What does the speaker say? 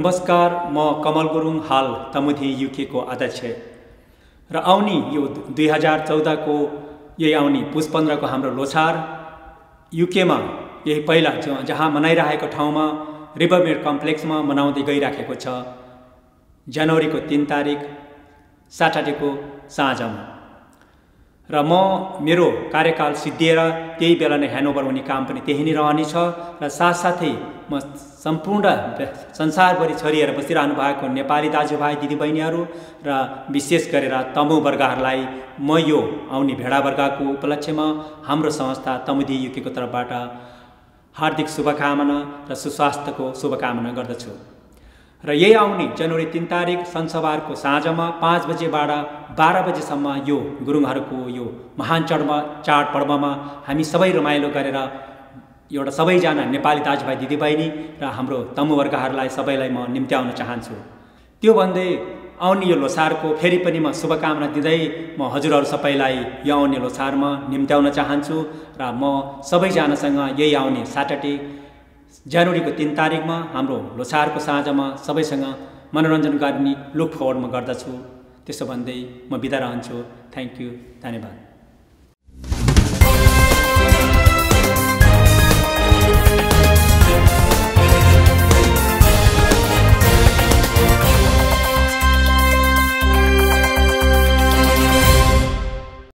नमस्कार, म कमल गुरुङ, हाल तमुधी युके को अध्यक्ष र आउने यो 2014 को यही आउने पुस 15 को हाम्रो लोछार युके में यही पहिला जहाँ मनाइरहेको ठाउँमा रिभरमेड कम्प्लेक्समा मनाउँदै गइराखेको छ। जनवरी को 3 तारिक सैटरडे को साँझमा र म मेरो कार्यकाल सिद्धिएर त्यही बेला नै ह्यान्डओभर हुने काम पनि त्यही नै रहनेछ र साथसाथै म सम्पूर्ण संसारभरि छरिएर बसिरहनु भएको नेपाली दाजुभाइ दिदीबहिनीहरू र विशेष गरेर तमु वर्गहरूलाई म यो आउने भेडा वर्गको उपलक्ष्यमा हाम्रो संस्था तमुदी युकेको तर्फबाट हार्दिक शुभकामना र सुस्वास्थ्यको शुभकामना गर्दछु। र यही आउने जनवरी 3 तारिक शनिबारको साँझमा 5 बजेबाट 12 बजेसम्म यो गुरुङहरूको यो महान चाडपर्वमा हामी सबै रमाइलो गरेर एउटा सबैजना नेपाली दाजुभाइ दिदीबहिनी र हाम्रो तमु वर्गहरूलाई सबैलाई म निम्त्याउन चाहन्छु। त्यो भन्दै आउने यो लोछारको फेरि पनि म शुभकामना दिँदै म हजुरहरू सबैलाई यो आउने लोछारमा निम्त्याउन चाहन्छु र म सबैजनासँग यही आउने सैटरडे जनवरी को 3 तारिकमा हाम्रो लोछारको साँझमा सबैसँग मनोरञ्जन गर्ने लुक फरवर्ड म गर्दछु। त्यसो भन्दै म बिदा रहन्छु। थ्याङ्क यू, धन्यवाद।